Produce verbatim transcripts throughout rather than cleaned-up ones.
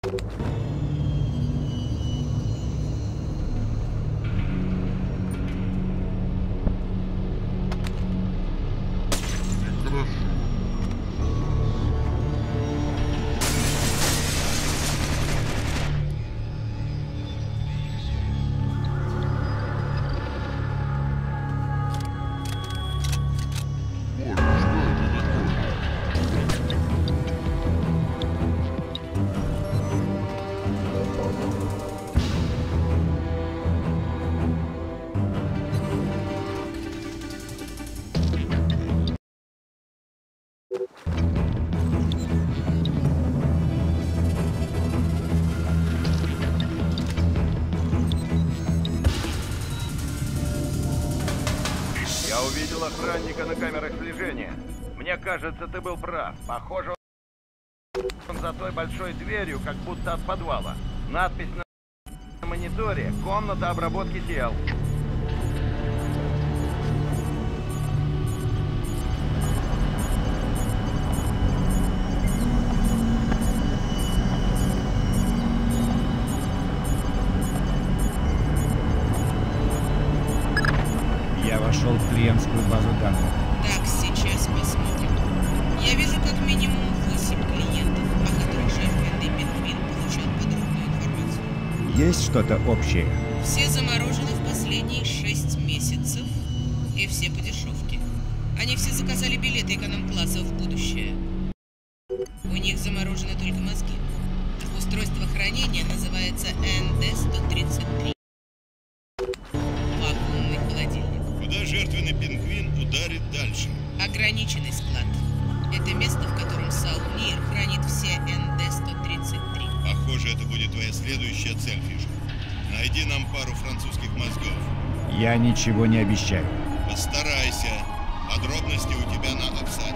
Я увидел охранника на камерах слежения. Мне кажется, ты был прав. Похоже, он за той большой дверью, как будто от подвала. Надпись на мониторе «Комната обработки тел». Я вошел в клиентскую базу данных. Так, сейчас посмотрим. Я вижу как минимум восемь клиентов, о которых жертвенный пингвин получил подробную информацию. Есть что-то общее? Все заморожены в последние шесть месяцев, и все по дешевке. Они все заказали билеты эконом-класса в будущее. У них заморожены только мозги. Устройство хранения называется эн дэ сто тридцать три. Вакуумный холодильник. Куда жертвенный пингвин ударит дальше? Ограниченный склад. Это место, в котором Салнир хранит все эн дэ сто тридцать три. Похоже, это будет твоя следующая цель, Фишер. Найди нам пару французских мозгов. Я ничего не обещаю. Постарайся. Подробности у тебя на обсаде.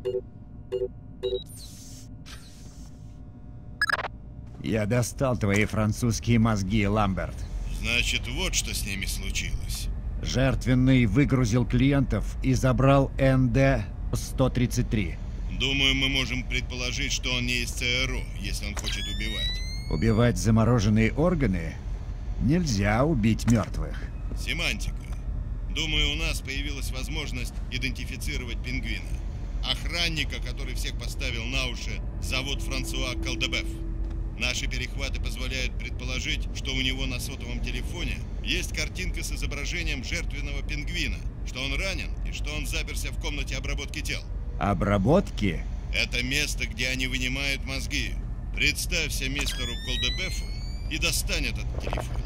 Я достал твои французские мозги, Ламберт. Значит, вот что с ними случилось. Жертвенный выгрузил клиентов и забрал эн дэ сто тридцать три. Думаю, мы можем предположить, что он не из цэ эр о, если он хочет убивать. Убивать замороженные органы? Нельзя убить мертвых. Семантика. Думаю, у нас появилась возможность идентифицировать пингвина. Охранника, который всех поставил на уши, зовут Франсуа Колдебеф. Наши перехваты позволяют предположить, что у него на сотовом телефоне есть картинка с изображением жертвенного пингвина, что он ранен и что он заперся в комнате обработки тел. Обработки? Это место, где они вынимают мозги. Представься мистеру Колдебефу и достань этот телефон.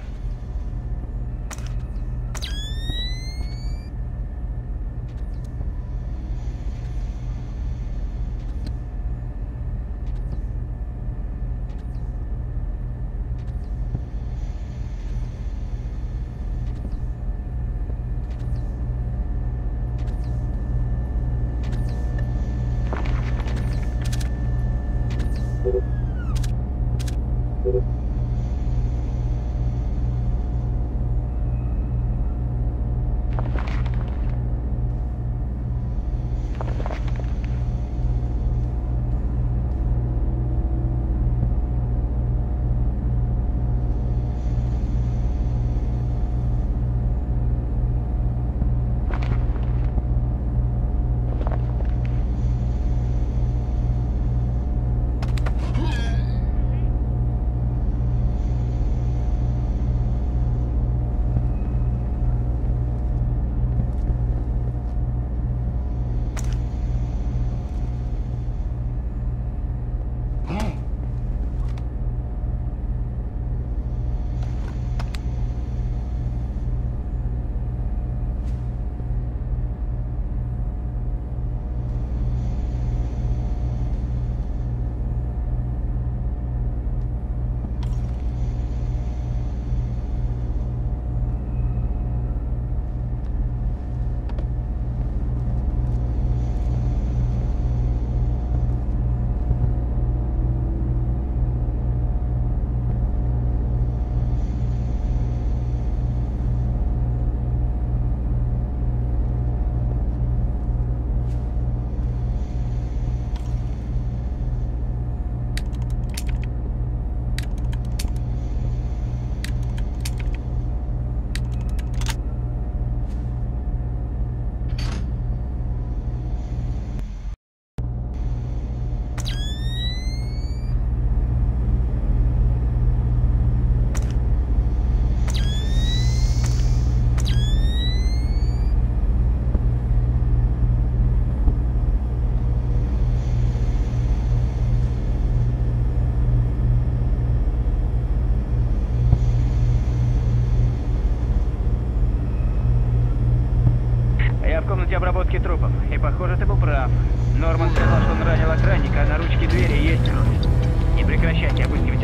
Обработки трупов. И похоже, ты был прав. Норман сказал, что он ранил охранника, а на ручке двери есть кровь. Не прекращайте обыскивать